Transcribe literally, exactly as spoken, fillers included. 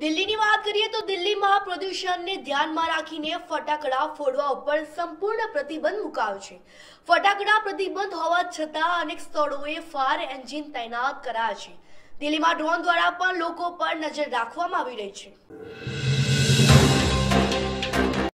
દિલ્હીની વાત કરીએ તો દિલ્હીમાં પ્રદૂષણને ધ્યાનમાં રાખીને ફટાકડા ફોડવા ઉપર સંપૂર્ણ પ્રતિબંધ મુકાયો છે। ફટાકડા પ્રતિબંધ હોવા છતાં અનેક સ્થળોએ ફાયર એન્જિન તૈનાત કરાયા છે। દિલ્હીમાં ડ્રોન દ્વારા પણ લોકો પર નજર રાખવામાં આવી રહી છે।